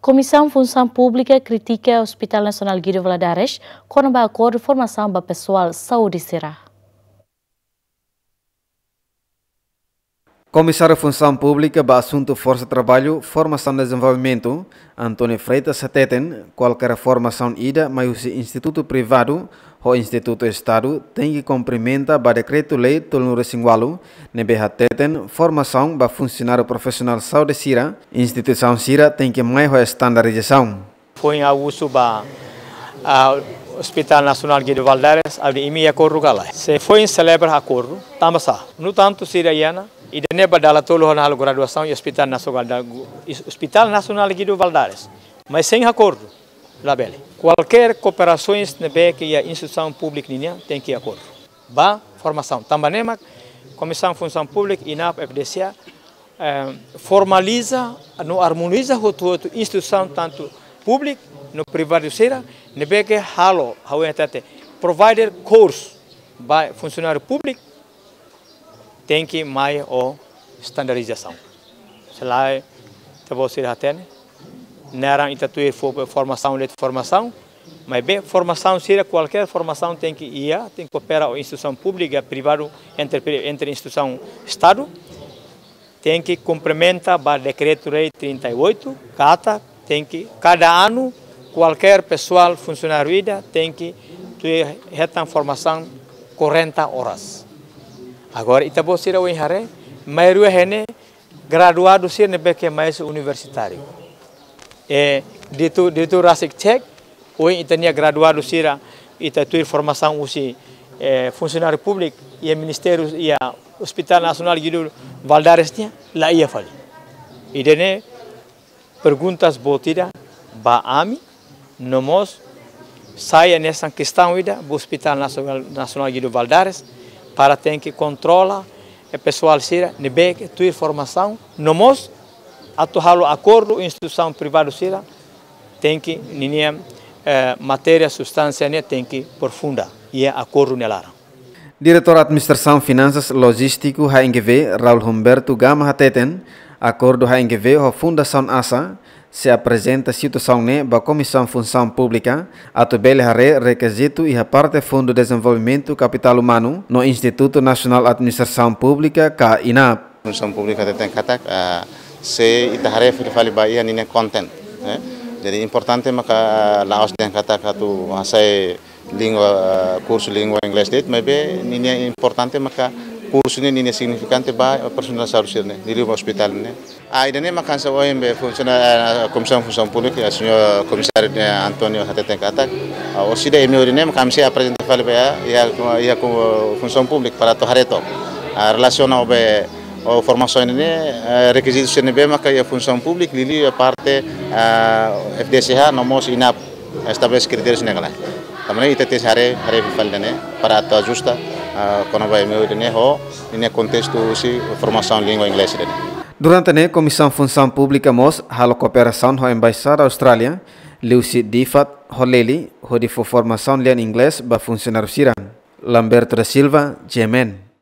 Comissão Função Pública critica o Hospital Nacional Guido Valadares quando vai acordo de formação para pessoal saúde será. Comissário Função Pública para Assunto Força Trabalho, Formação e Desenvolvimento, Antônio Freitas Sateten, qualquer formação ida, mas o Instituto Privado ou Instituto Estado tem que cumprimentar o Decreto-Lei Tolnuro Singualo, nebe Hateten, formação para funcionário profissional saúde Sira, instituição Sira tem que mais a estandarização. Foi a uso para o Hospital Nacional Guido Valadares, a de acordo com ela. Se foi em celebrar acordo, estamos a. No tanto Sira Iana, e de neba dala tolo na graduação e Hospital Nacional Guido Valadares, mas sem acordo, lá bele. Qualquer cooperações nebe que a instituição pública tem que acordo. Ba formação, também Comissão Função Pública e na FDCA formaliza, no harmoniza o instituição tanto pública no privado será, nebe que halo, provider course para funcionário público tem que mais a estandarização. Se lá você já tem, não é formação, mas bem, formação seria qualquer formação tem que ir, tem que cooperar a instituição pública, privada, entre instituição Estado, tem que complementar o Decreto-Lei 38, cada ano, qualquer pessoal funcionário tem que ter formação 40 horas. Agora, Itabo será o enhare, maioria é graduado ser nebe mais universitário. Dito rasik cek, o itania graduado será itatuir formação usi funcionário público e ministério e Hospital Nacional Guido Valadares lá ia fali. E dene perguntas botida ba ami, nomos saia nessa questão ida do Hospital Nacional Guido Valadares para ter que controlar o pessoal sira nebe que tua formação nomos atualo acordo instituição privada sira tem que ninha matéria substância né tem que profunda e acordo nelara. Diretor Administração Finanças Logístico HNGV Raul Humberto Gama Hateten, acordo HNGV a Fundação ASA se apresenta a situação da Comissão Função Pública, a tabela requisito e a parte Fundo de Desenvolvimento Capital Humano no Instituto Nacional de Administração Pública, INAP. Função Pública tem katak se itahare fali baia nine content. Jadi importante maka laos den katak tu asai língua curso língua inglês det, mas be nine importante maka curso ini nini significante ba personal saúde né di hospital né ainda nem makansa OMB funciona Comissão Função Pública o senhor comissário Antônio Hateten Katak o sida emi nem kami apresenta fale ba ia com Função Pública para to hareto a relação ao be a formação ini requisitos CNB maka ia Função Pública lili a parte FDCH nomos INAP estabelece critérios negala também ita tes hare fale né para to ajusta quando vai meu nesse contexto se formação língua inglesa. Durante a Comissão Função Pública mos halo cooperação com a Embaixada Austrália, Lucy Difat Holeli, de formação em inglês para funcionário Siran. Lamberto da Silva, Gemen.